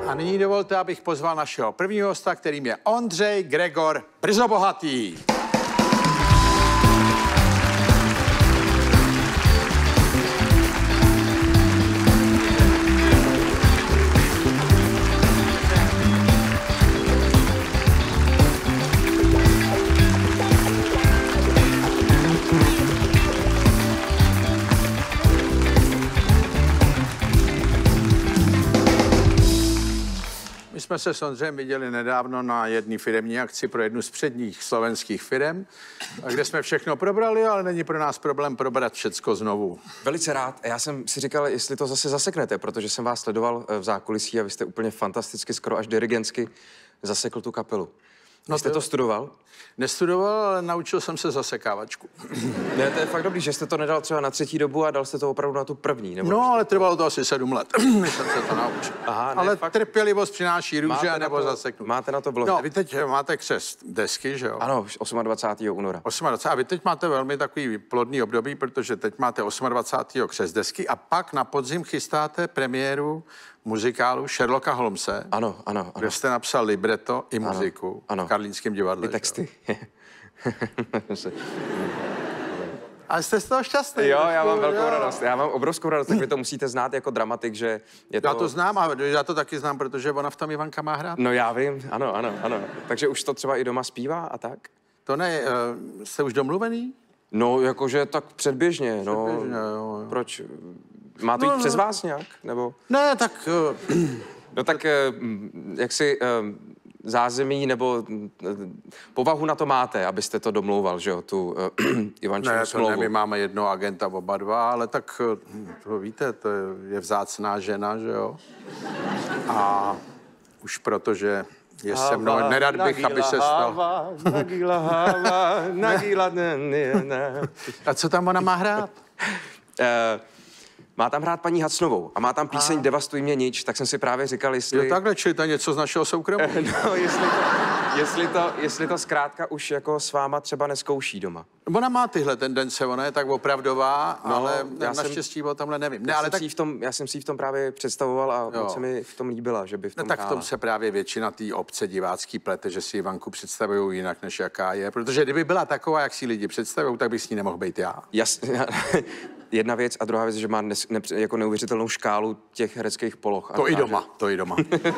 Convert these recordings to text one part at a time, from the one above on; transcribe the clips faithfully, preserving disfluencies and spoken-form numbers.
A nyní dovolte, abych pozval našeho prvního hosta, kterým je Ondřej Gregor Brzobohatý. My jsme se s Ondřejem viděli nedávno na jedné firemní akci pro jednu z předních slovenských firem, kde jsme všechno probrali, ale není pro nás problém probrat všecko znovu. Velice rád. Já jsem si říkal, jestli to zase zaseknete, protože jsem vás sledoval v zákulisí a vy jste úplně fantasticky, skoro až dirigentsky zasekl tu kapelu. No jste to studoval? Nestudoval, ale naučil jsem se zasekávačku. Ne, to je fakt dobrý, že jste to nedal třeba na třetí dobu a dal jste to opravdu na tu první, nebo? No, ale trvalo to asi sedm let, než jsem se to naučil. Aha, ne, ale fakt... trpělivost přináší růže nebo zaseknu. Máte na to vlog? No, vy teď máte křest desky, že jo? Ano, dvacátého osmého února. dvacátého osmého A vy teď máte velmi takový plodný období, protože teď máte dvacátého osmého křest desky a pak na podzim chystáte premiéru muzikálu Sherlocka Holmese. Ano, ano, ano. Kde jste napsal libreto i muziku ano, ano. v Karlínském divadle. I texty. A jste z toho šťastný? Jo, já mám velkou jo. radost. Já mám obrovskou radost, tak vy to musíte znát jako dramatik, že je to... Já to znám a já to taky znám, protože ona v tom Ivanka má hrát. No já vím, ano, ano, ano. Takže už to třeba i doma zpívá a tak? To ne, uh, jste už domluvený? No, jakože tak předběžně, předběžně no. Jo, jo. Proč? Má to jít no, přes no. vás nějak, nebo? Ne, tak... Uh, no tak, jak si... Uh, zázemí nebo povahu na to máte, abyste to domlouval, že jo, tu uh, Ivančinu ne, smlouvu. Ne, my máme jednoho agenta, oba dva, ale tak to víte, to je vzácná žena, že jo. A už protože je se mnou, nerad bych, aby se stal. Nagila hava, nagila ne, ne, ne. A co tam ona má hrát? Uh, Má tam hrát paní Hacnovou a má tam píseň a. Devastuj mě nič, tak jsem si právě říkal, jestli... Jo, takhle, čili to je něco z našeho soukromí? No, jestli to, jestli, to, jestli to zkrátka už jako s váma třeba neskouší doma. Ona má tyhle tendence, ona je tak opravdová, no, ale já naštěstí o tomhle nevím. Ne, já, ale jsem tak... si v tom, já jsem si v tom právě představoval a moc se mi v tom líbila, že by v tom no, tak hrála. v tom se právě většina té obce divácký plete, že si Ivanku představují jinak, než jaká je. Protože kdyby byla taková, jak si lidi představují, tak bych s ní nemohl být já. Jasně. Jedna věc a druhá věc, že má nes, ne, jako neuvěřitelnou škálu těch hereckých poloh. To i doma, to i doma.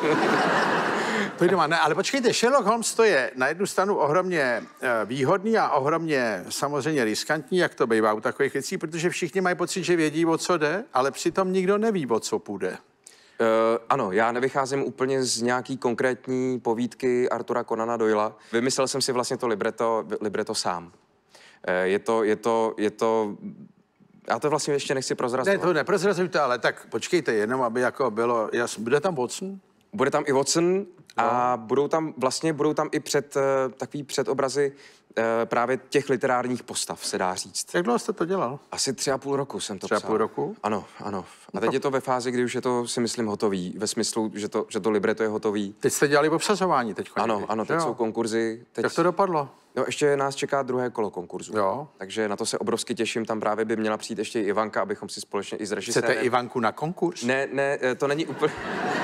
To i doma, ne, ale počkejte, Sherlock Holmes to je na jednu stranu ohromně výhodný a ohromně samozřejmě riskantní, jak to bývá u takových věcí, protože všichni mají pocit, že vědí, o co jde, ale přitom nikdo neví, o co půjde. Uh, ano, já nevycházím úplně z nějaký konkrétní povídky Artura Conana Doyla. Vymyslel jsem si vlastně to libreto, libreto sám. Uh, je to, je to, je to... Já to vlastně ještě nechci prozrazovat. Ne, to neprozrazujte, ale tak počkejte, jenom aby jako bylo jasný. Bude tam Watson? Bude tam i Watson a no. budou tam vlastně budou tam i před uh, takový předobrazy uh, právě těch literárních postav, se dá říct. Jak dlouho jste to dělal? Asi tři a půl roku jsem to psal. Tři a půl roku? Ano, ano. A teď je to ve fázi, kdy už je to, si myslím, hotový. Ve smyslu, že to, že to libreto je hotový. Teď jste dělali obsazování teď. Ano, ano, teď jo. jsou konkurzy. Teď... Jak to dopadlo? No, ještě nás čeká druhé kolo konkurzu. Jo. Takže na to se obrovsky těším. Tam právě by měla přijít ještě i Ivanka, abychom si společně i s režisérem... Chcete Ivanku na konkurs? Ne, ne, to není úplně...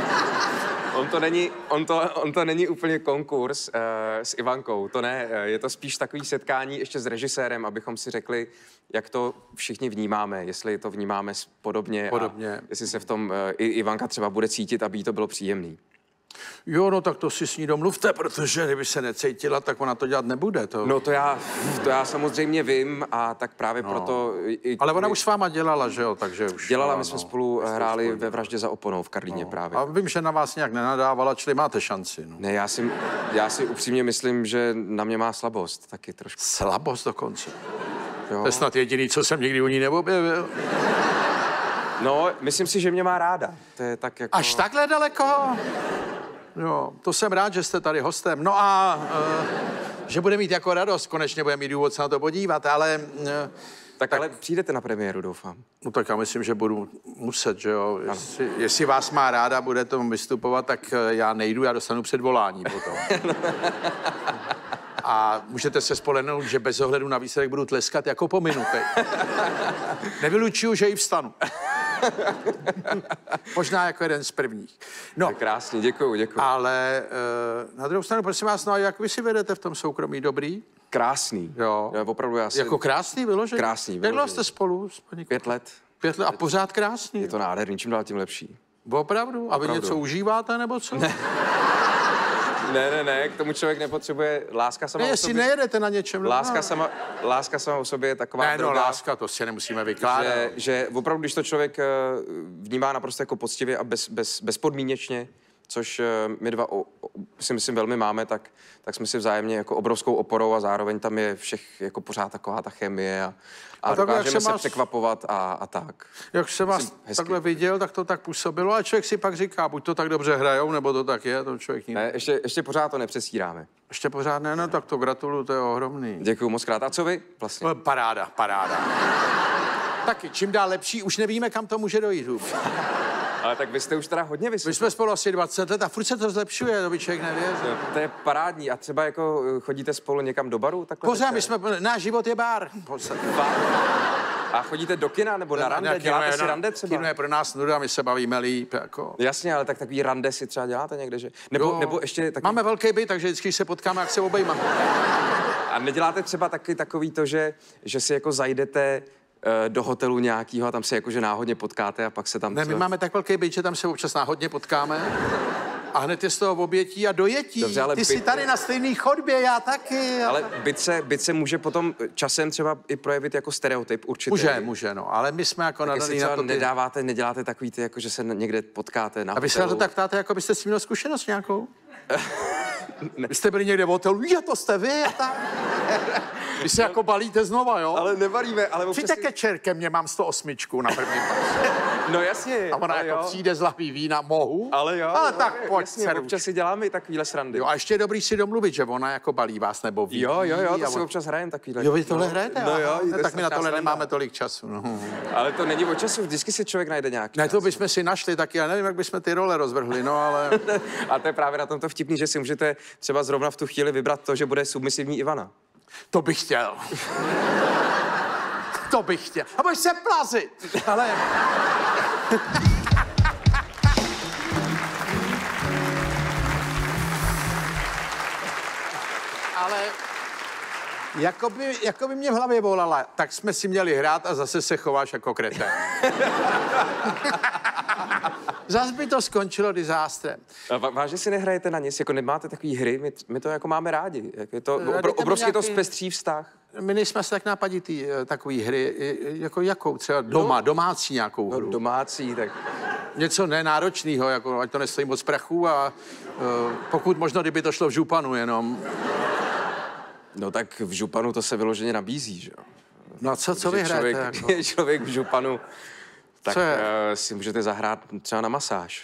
On to není, on to, on to není úplně konkurs uh, s Ivankou, to ne, je to spíš takový setkání ještě s režisérem, abychom si řekli, jak to všichni vnímáme, jestli to vnímáme podobně, podobně. A jestli se v tom uh, i Ivanka třeba bude cítit, aby jí to bylo příjemný. Jo, no tak to si s ní domluvte, protože kdyby se necítila, tak ona to dělat nebude. To... No to já, to já samozřejmě vím a tak právě no. proto... I, Ale ona už s váma dělala, že jo, takže už... Dělala, no, my jsme spolu no, hráli spolu. ve Vraždě za oponou v Karlíně no. právě. A vím, že na vás nějak nenadávala, čili máte šanci. No. Ne, já si, já si upřímně myslím, že na mě má slabost taky trošku. Slabost dokonce? Jo. To je snad jediný, co jsem nikdy u ní neobjevil. No, myslím si, že mě má ráda. To je tak jako... Až takhle daleko? Jo, to jsem rád, že jste tady hostem. No a uh, že bude mít jako radost, konečně bude mít důvod se na to podívat, ale... Uh, tak, tak ale přijdete na premiéru, doufám. No tak já myslím, že budu muset, že jo. Jestli, jestli vás má ráda, bude tomu vystupovat, tak já nejdu, já dostanu předvolání potom. A můžete se spolehnout, že bez ohledu na výsledek budu tleskat jako po minutě. Nevylučuju, že i vstanu. Možná jako jeden z prvních. No, Krásně, děkuju, děkuju. ale uh, na druhou stranu, prosím vás, no a jak vy si vedete v tom soukromí? Dobrý? Krásný. Jo. jo opravdu já si... Jako krásný vyložený? Krásný, Jak dlouho vyložený. jste spolu? S paní... Pět let. Pět let a pořád krásný? Je to nádherný, čím dál tím lepší. Opravdu? A vy Opravdu. něco užíváte, nebo co? Ne, Ne, ne, ne, k tomu člověk nepotřebuje láska sama ne o jestli sobě. nejedete na něčem. Láska no. sama, láska sama o sobě je taková Ne, no, droga, láska, to si nemusíme vykládat. že, že opravdu, když to člověk eh, vnímá naprosto jako poctivě a bez, bez, bezpodmínečně, což eh, my dva o, o, si myslím velmi máme, tak, tak jsme si vzájemně jako obrovskou oporou a zároveň tam je všech jako pořád taková ta chemie a, a, A takhle, jak dokážeme se se vás- překvapovat a, a tak. Jak jsem vás Myslím, hezky. takhle viděl, tak to tak působilo a člověk si pak říká, buď to tak dobře hrajou, nebo to tak je, to člověk nikdy. Ne, ještě, ještě pořád to nepřesíráme. Ještě pořád ne, no tak to gratuluju, to je ohromný. Děkuju moc krát. A co vy vlastně? No, paráda, paráda. Taky, čím dál lepší, už nevíme, kam to může dojít vůbec. Ale tak vy jste už teda hodně My vysvětlili. jsme spolu asi dvacet let a furt se to zlepšuje, to by člověk nevěřil. To je parádní. A třeba jako eh, chodíte spolu někam do baru? Takhle Pořád, večer? my jsme, náš život je bar. Pořád. A chodíte do kina nebo na rande? Kino Děláte je si na- rande třeba? Kino je pro nás nuda, my se bavíme líp. Jako. Jasně, ale tak takový rande si třeba děláte někde, že? Nebo, Jo. nebo ještě taky... Máme velký byt, takže vždycky se potkáme, jak se obejmáme. A neděláte třeba taky takový to, že, že si jako zajdete uh, do hotelu nějakýho a tam se jakože náhodně potkáte a pak se tam... Ne, my třeba- máme tak velký byt, že tam se občas náhodně potkáme. A hned je z toho obětí a dojetí. Dobře, ale Ty jsi byt- tady na stejné chodbě, já taky. Ale byt se, byt se může potom časem třeba i projevit jako stereotyp určitě. Může, může, no. Ale my jsme jako Tak jestli nadaný na třeba to ty... nedáváte, neděláte takový ty, jako že se někde potkáte na A vy se na to hotelu. tak ptáte, jako byste s tím měl zkušenost nějakou? Vy jste byli někde v hotelu, je, to jste vy a tak. Vy se jako balíte znova, jo? Ale nevaríme, ale občas... Přijďte ke Čerke, mě mám sto osm na první pas. No jasně. A ona ale jako jo. přijde z lahví vína, mohu. Ale jo. Ale jo, tak jo, pojď, jasně, servuč. občas si děláme i takovýhle srandy. Jo, a ještě je dobrý si domluvit, že ona jako balí vás nebo ví. Jo, jo, jo, a to si on- občas hrajeme takovýhle. Jo, vy tohle no, hrajete? No Aha. jo, Ne, to je tak my na strašná tohle sranda. nemáme tolik času. No. Ale to není o času, vždycky si člověk najde nějaký Ne, čas. to bychom si našli taky, já nevím, jak bychom ty role rozvrhli, no ale... A to je právě na tomto vtipný, že si můžete třeba zrovna v tu chvíli vybrat to, že bude submisivní Ivana. To bych chtěl. To bych chtěl. A budeš se plazit. Ale... Ale... Jakoby, jakoby mě v hlavě volala, tak jsme si měli hrát a zase se chováš jako kretén. Zas by to skončilo dizástrem. A va- vážně si nehrajete na nic, jako nemáte takový hry, my, my to jako máme rádi. Jak je to, No, obro, dejte mi obrovský to nějaký- zpestří vztah. My nejsme asi tak nápaditý eh, takový hry, eh, jako jakou třeba doma, domácí nějakou No, hru. domácí, tak Něco nenáročného, jako ať to nestojí moc prachu a uh, pokud možno, kdyby to šlo v županu jenom. no tak v županu to se vyloženě nabízí, že jo. No a co, co Že vy hrajete? člověk, Jako? je člověk v županu, tak Co je? uh, si můžete zahrát třeba na masáž.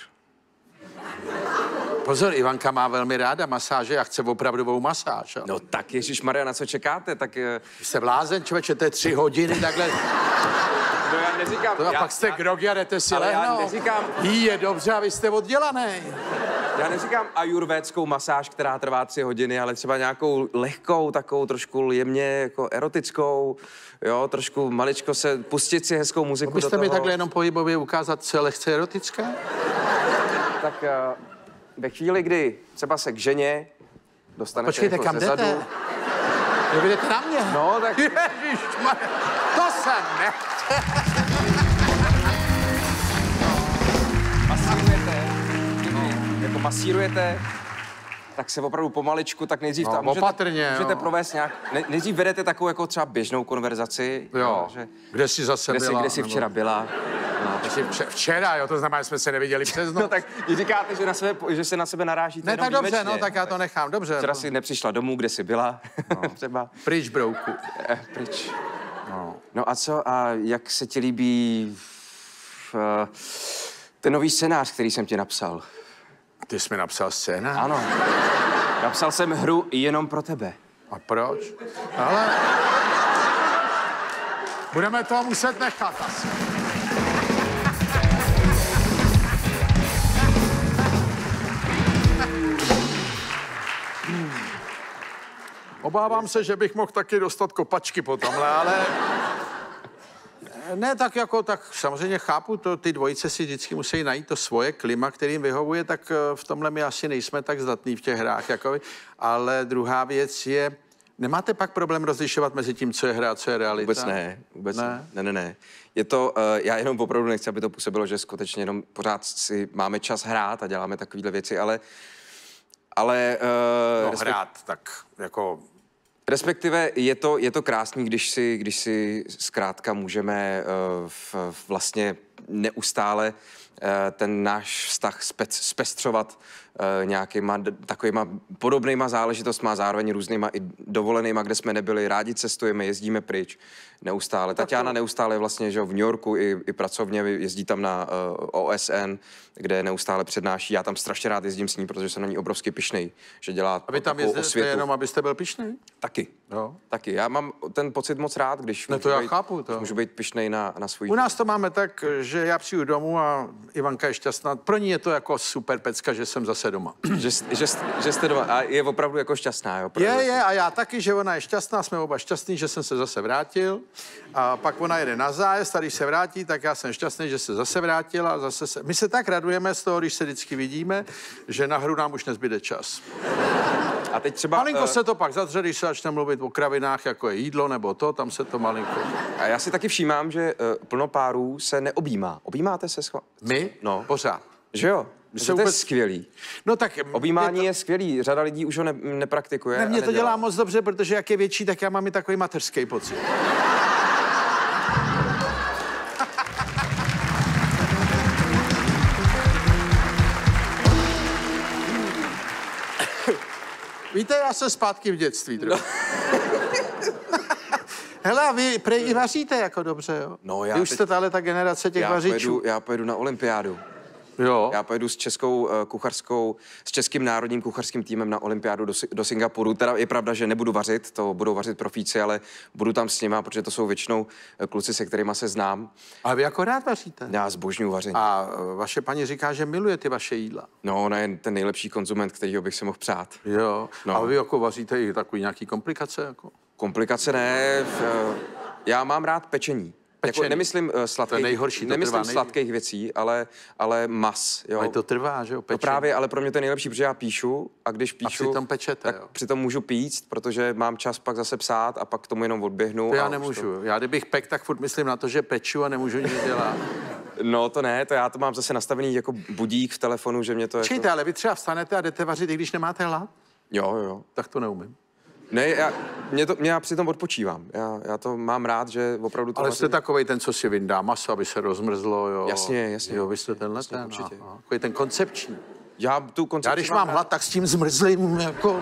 Pozor, Ivanka má velmi ráda masáže a chce opravdovou masáž. No. No tak Ježišmarja, na co čekáte, tak... eh, Jste blázen, člověče, to je tři hodiny takhle. No já neříkám... To a já, pak jste já, grogy a jdete si ale já lehnout. neříkám- Jí je dobře a vy jste oddělaný. já neříkám ajurvédskou masáž, která trvá tři hodiny, ale třeba nějakou lehkou, takovou trošku jemně jako erotickou, jo, trošku maličko se, pustit si hezkou muziku do Byste toho. mi takhle jenom pohybově ukázat, co je lehce erotické? Tak uh, ve chvíli, kdy třeba se k ženě dostanete Počkejte, jako kam zezadu, jdete? Jo, vy jdete na mě? No, tak Ježišmarja, to jsem nechtěl. masírujete, jako masírujete, tak se opravdu pomaličku, tak nejdřív No, tam můžete, opatrně, můžete jo. provést nějak, ne, nejdřív vedete takovou jako třeba běžnou konverzaci, Jo, že, kde jsi zase kde, jsi, byla? kde jsi nebo- včera byla. No. Kde jsi vče- Včera, jo, to znamená, že jsme se neviděli přes No noc. tak vy říkáte, že, na sebe, že se na sebe narážíte Ne, jenom tak dobře, výjimečně. no, tak já to nechám, dobře. Včera si nepřišla domů, kde jsi byla, no. třeba. Pryč, brouku. Eh, pryč. No. No a co, a jak se ti líbí uh, ten nový scénář, který jsem ti napsal? Ty jsi mi napsal scénář? Ano. Napsal jsem hru jenom pro tebe. A proč? Ale... Budeme to muset nechat asi. Obávám se, že bych mohl taky dostat kopačky po tomhle, ale... Ne, tak jako, tak samozřejmě chápu to, ty dvojice si vždycky musí najít to svoje klima, kterým vyhovuje, tak v tomhle my asi nejsme tak zdatní v těch hrách, jako vy. Ale druhá věc je, nemáte pak problém rozlišovat mezi tím, co je hra a co je realita? Vůbec ne, vůbec ne. ne, ne, ne. ne. Je to, uh, já jenom opravdu nechci, aby to působilo, že skutečně jenom pořád si máme čas hrát a děláme takovéhle věci, ale... ale uh, no, respekt... hrát, tak jako... Respektive je to, je to krásný, když si, když si zkrátka můžeme uh, v, vlastně neustále uh, ten náš vztah spec, zpestřovat uh, nějakýma takovýma podobnýma záležitostma, zároveň různýma i dovolenýma, kde jsme nebyli, rádi cestujeme, jezdíme pryč neustále. Tatiana neustále vlastně, že v New Yorku i, i pracovně jezdí tam na uh, O S N, kde neustále přednáší. Já tam strašně rád jezdím s ní, protože jsem na ní obrovsky pyšnej, že dělá A vy tam jezdíte jenom, abyste byl pyšnej? Taky. Jo. Taky. Já mám ten pocit moc rád, když no to já být, chápu, to. můžu být pyšnej na, na svůj... U nás to máme tak, že já přijdu domů a Ivanka je šťastná. Pro ní je to jako super pecka, že jsem zase doma. že, že, že jste doma a je opravdu jako šťastná, jo? Je, je a já taky, že ona je šťastná, jsme oba šťastní, že jsem se zase vrátil. A pak ona jede na zájezd a když se vrátí, tak já jsem šťastný, že se zase vrátila. Zase se... My se tak radujeme z toho, když se vždycky vidíme, že na hru nám už nezbyde čas. A teď třeba... Malinko uh... se to pak zadře, když se začne mluvit o kravinách, jako je jídlo nebo to, tam se to malinko... A já si taky všímám, že uh, plno párů se neobjímá. Objímáte se schvál? My? No. Pořád. Že jo? Že to vůbec... je skvělý. No tak... Objímání to... je skvělý, řada lidí už ho ne, nepraktikuje. Ne, mě to dělá moc dobře, protože jak je větší, tak já mám i takový mateřský pocit. Víte, já jsem zpátky v dětství trochu. Hele, a vy prej i vaříte jako dobře, jo? No, já vy už teď... jste tahle ta generace těch já vařičů. Pojedu, já pojedu na olympiádu. Jo. Já pojedu s českou uh, kuchařskou, s českým národním kuchařským týmem na olympiádu do, do Singapuru. Teda je pravda, že nebudu vařit, to budou vařit profíci, ale budu tam s nima, protože to jsou většinou kluci, se kterými se znám. A vy jako rád vaříte? Já zbožňuji vaření. A vaše paní říká, že miluje ty vaše jídla. No, ona je ten nejlepší konzument, kterýho bych se mohl přát. Jo. No. A vy jako vaříte i takový nějaký komplikace? Jako? Komplikace ne. V, já mám rád pečení. Jako, nemyslím uh, sladkých, to nejhorší, to nemyslím sladkých věcí, ale, ale mas. Jo. Ale to trvá, že jo, pečení. No právě, ale pro mě to je nejlepší, protože já píšu a když píšu, a přitom pečete, tak jo. přitom můžu píct, protože mám čas pak zase psát a pak k tomu jenom odběhnu. To já a nemůžu. To... Já kdybych pek, tak furt myslím na to, že peču a nemůžu nic dělat. No to ne, to já to mám zase nastavený jako budík v telefonu, že mě to... Počkejte, jako... ale vy třeba vstanete a jdete vařit, i když nemáte hlad? Jo, jo. Tak to neumím. Ne, já, mě, to, mě já přitom odpočívám. Já, já to mám rád, že opravdu to... Ale jste takovej ten, co si vyndá maso, aby se rozmrzlo, jo. Jasně, jasně. Jo, vy jste tenhle jasně, ten, určitě. Aha. Takový ten koncepční. Já tu koncepci Já když mám hlad, tak s tím zmrzlým, jako...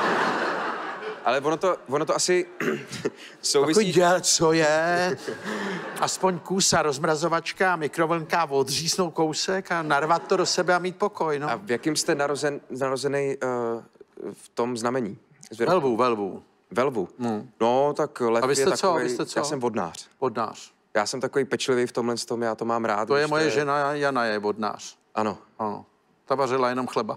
Ale ono to, ono to asi souvisí... Takový děl, co je? Aspoň kůsa, rozmrazovačka, mikrovlnka, odřísnout kousek a narvat to do sebe a mít pokoj, no. A v jakým jste narozen, narozený uh, v tom znamení? Velvu, velvu. Velvu? Hmm. No, tak lev a vy jste je takovej, co? Vy jste co? Já jsem vodnář. Vodnář. Já jsem takový pečlivý v tomhle tom, já to mám rád. To je moje je... žena Jana, je vodnář. Ano. Ano. Ta vařila jenom chleba.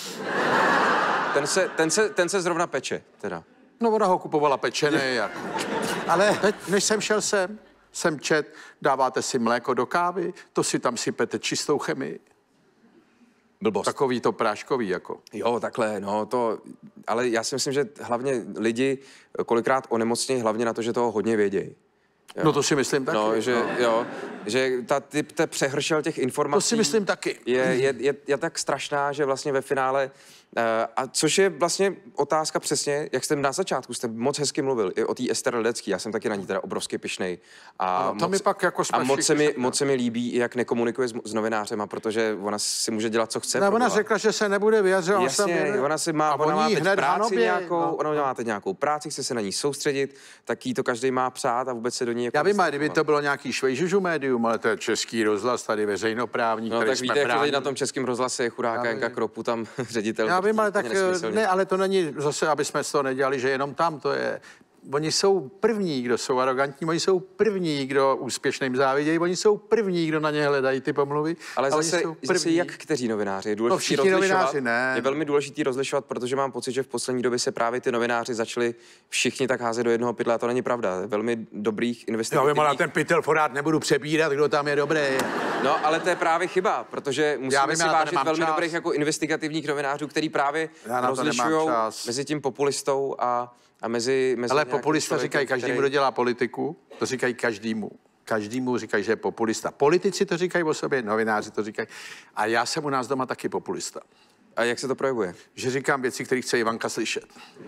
Ten se, ten se, ten se zrovna peče, teda. No, ona ho kupovala pečený, jako. Ale než jsem šel sem, jsem čet, dáváte si mléko do kávy, to si tam sypete čistou chemii. Blbost. Takový to práškový, jako. Jo, takhle, no to, ale já si myslím, že hlavně lidi kolikrát onemocnějí hlavně na to, že toho hodně vědějí. Jo. No to si myslím taky. No, že, no. jo, že ta typ, te přehršel těch informací... To si myslím taky. Je, je, je, je tak strašná, že vlastně ve finále... Uh, a což je vlastně otázka přesně, jak jste na začátku, jste moc hezky mluvil i o té Ester Ledecký, já jsem taky na ní teda obrovsky pyšnej. A, ano, to moc, mi pak jako a moc se, mi, moc se mi líbí, jak nekomunikuje s, s novinářema, protože ona si může dělat, co chce. Ne, ona řekla, že se nebude vyjadřovat. Jasně, ona si má, ona má teď práci hanobě, nějakou, no. ona má teď nějakou práci, chce se na ní soustředit, tak jí to každý má přát a vůbec se do ní jako... Já vím, kdyby to bylo nějaký švejžužu médium, ale to je Český rozhlas, tady veřejnoprávní, no, který tak víte, jak to na tom Českém rozhlase je chudáka Janka Kropu, tam ředitel. Já vím, ale tak ne, ale to není zase, aby jsme z toho nedělali, že jenom tam, to je oni jsou první, kdo jsou arrogantní, oni jsou první, kdo úspěšným závidějí, oni jsou první, kdo na ně hledají ty pomluvy. Ale zase, zase jak kteří novináři? Je důležitý no všichni rozlišovat. Novináři, ne. Je velmi důležitý rozlišovat, protože mám pocit, že v poslední době se právě ty novináři začali všichni tak házet do jednoho pytle a to není pravda. Velmi dobrých investigativních... No, ale ten pytel forát nebudu přebírat, kdo tam je dobrý. No, ale to je právě chyba, protože musíme vím, si vážit velmi čas. dobrých jako investigativních novinářů, který právě rozlišují mezi tím populistou a, a mezi, mezi ale populista říkají každému, který... kdo dělá politiku, to říkají každému. Každému říkají, že je populista. Politici to říkají o sobě, novináři to říkají. A já jsem u nás doma taky populista. A jak se to projevuje? Že říkám věci, které chce Ivanka slyšet.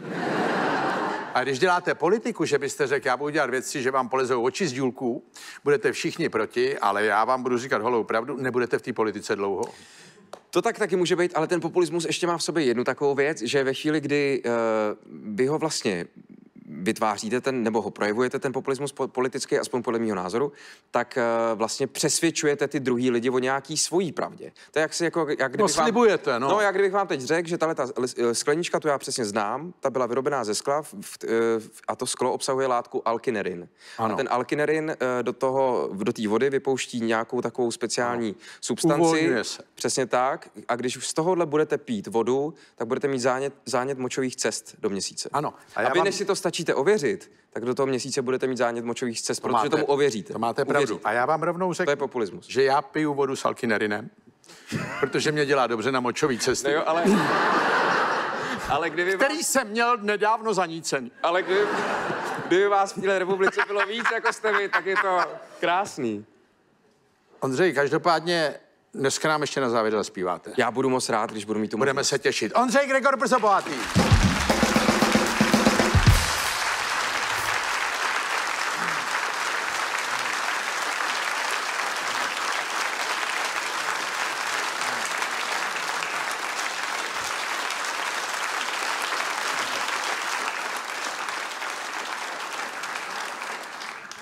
A když děláte politiku, že byste řekl, já budu dělat věci, že vám polezou oči z důlků, budete všichni proti, ale já vám budu říkat holou pravdu, nebudete v té politice dlouho. To tak taky může být, ale ten populismus ještě má v sobě jednu takovou věc, že ve chvíli, kdy uh, vy ho vlastně vytváříte ten, nebo ho projevujete ten populismus politický, aspoň podle mého názoru, tak uh, vlastně přesvědčujete ty druhý lidi o nějaký svojí pravdě. To je jak si jako, jak No slibujete, vám, no. No, jak kdybych vám teď řekl, že tahle ta sklenička, tu já přesně znám, ta byla vyrobená ze skla v, v, a to sklo obsahuje látku alkynerin. Ano. A ten alkynerin uh, do toho, do té vody vypouští nějakou takovou speciální ano. substanci. Přesně tak. A když z tohohle budete pít vodu, tak budete mít zánět, zánět močových cest do měsíce. Ano. A, a vy, vám... než si to stačíte ověřit, tak do toho měsíce budete mít zánět močových cest, to protože máte, tomu ověříte. To máte pravdu. Uvěříte. A já vám rovnou řeknu, to je populismus. Že já piju vodu s alkynerinem, protože mě dělá dobře na močový cesty. No jo, ale... ale kdyby Který vás... jsem měl nedávno zanícený. Ale kdyby, kdyby vás v téhle republice bylo víc, jako jste vy, tak je to krásný. Ondřej, každopádně dneska nám ještě na závěr zaspíváte. Já budu moc rád, když budu mít tu Budeme možnost. se těšit. Ondřej Gregor Brzo Bohatý.